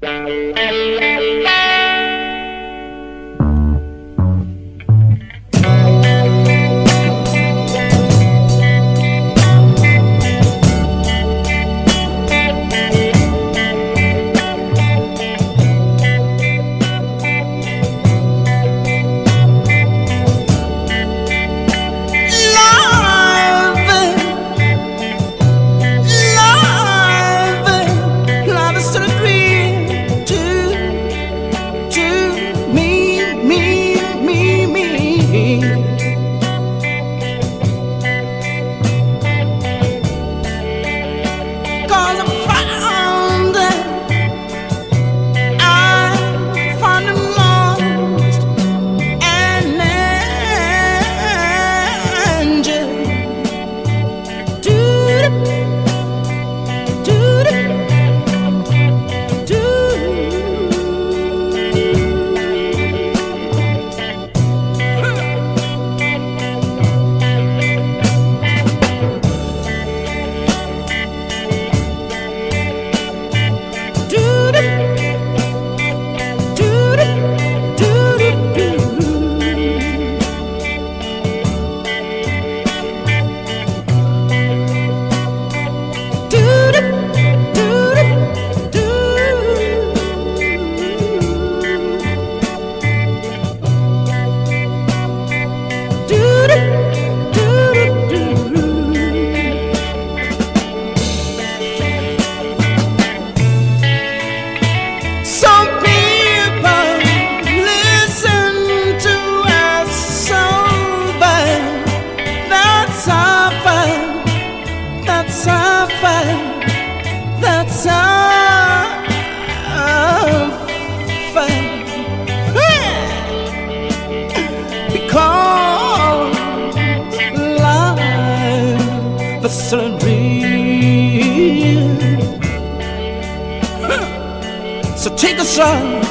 So take us slow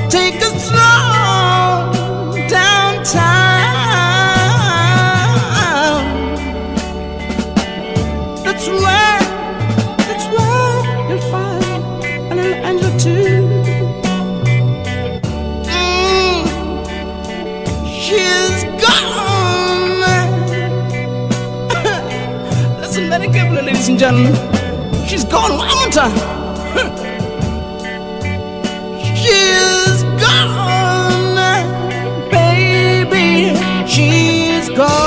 downtown. That's where you'll find a little angel too. She's gone. Listen very carefully, ladies and gentlemen. She's gone one more time. She's gone, baby. She's gone.